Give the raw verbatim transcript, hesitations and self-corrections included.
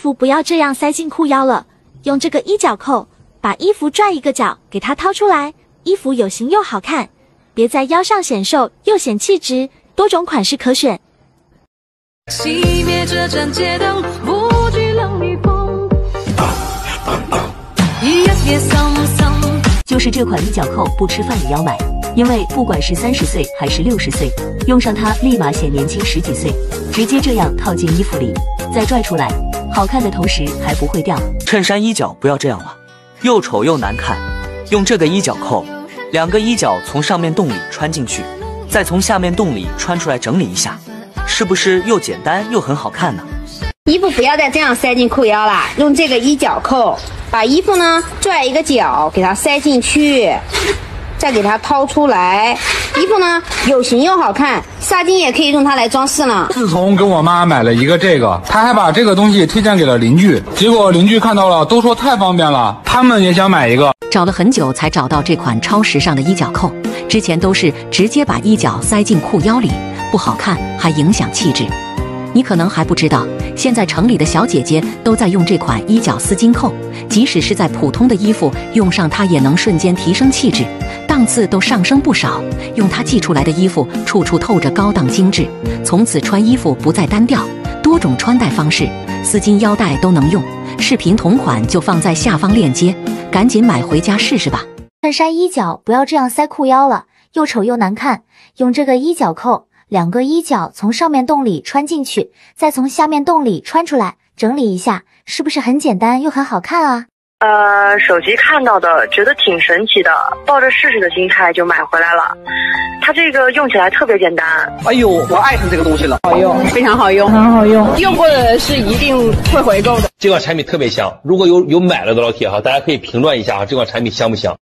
服不要这样塞进裤腰了，用这个衣角扣把衣服拽一个角给它掏出来，衣服有型又好看，别在腰上显瘦又显气质，多种款式可选。熄灭这盏街灯，不惧冷与风。 就是这款衣角扣不吃饭也要买，因为不管是三十岁还是六十岁，用上它立马显年轻十几岁。直接这样套进衣服里，再拽出来，好看的同时还不会掉。 衬衫衣角不要这样了，又丑又难看。用这个衣角扣，两个衣角从上面洞里穿进去，再从下面洞里穿出来，整理一下，是不是又简单又很好看呢？ 衣服不要再这样塞进裤腰啦，用这个衣角扣把衣服呢拽一个角给它塞进去，再给它掏出来，衣服呢有型又好看，纱巾也可以用它来装饰呢。 自从给我妈买了一个这个，她还把这个东西推荐给了邻居，结果邻居看到了都说太方便了，他们也想买一个。 找了很久才找到这款超时尚的衣角扣，之前都是直接把衣角塞进裤腰里，不好看还影响气质。你可能还不知道，现在城里的小姐姐都在用这款衣角丝巾扣，即使是在普通的衣服用上它，也能瞬间提升气质，档次都上升不少。用它系出来的衣服处处透着高档精致，从此穿衣服不再单调，多种穿戴方式，丝巾腰带都能用。视频同款就放在下方链接，赶紧买回家试试吧。 衬衫衣角不要这样塞裤腰了，又丑又难看，用这个衣角扣，两个衣角从上面洞里穿进去，再从下面洞里穿出来，整理一下，是不是很简单又很好看啊？ 呃，手机看到的，觉得挺神奇的，抱着试试的心态就买回来了。它这个用起来特别简单。 哎呦，我爱上这个东西了， 好用，非常好用，很好用，用过的人是一定会回购的。 这款产品特别香，如果有有买了的老铁哈，大家可以评论一下哈，这款产品香不香？